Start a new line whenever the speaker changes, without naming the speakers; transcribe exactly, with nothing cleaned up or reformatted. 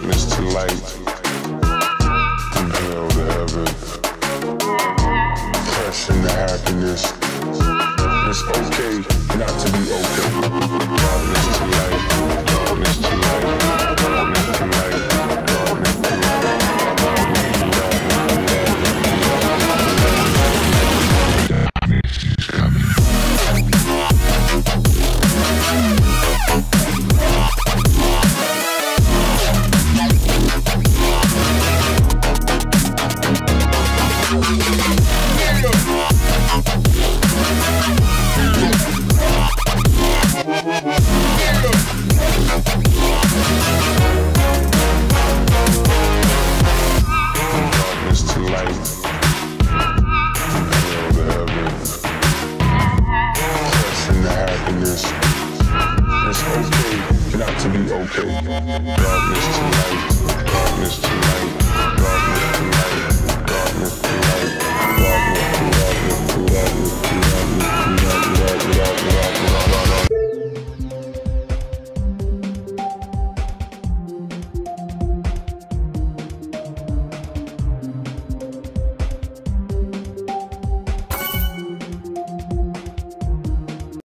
darkness to light, from hell to heaven, pressing to happiness. It's okay not to be okay. Darkness to light, darkness to light, darkness to light, darkness to light, darkness to light. Darkness to light, from hell to heaven, pressing to happiness. It's okay not to be okay. Darkness to light, darkness to light, darkness to light.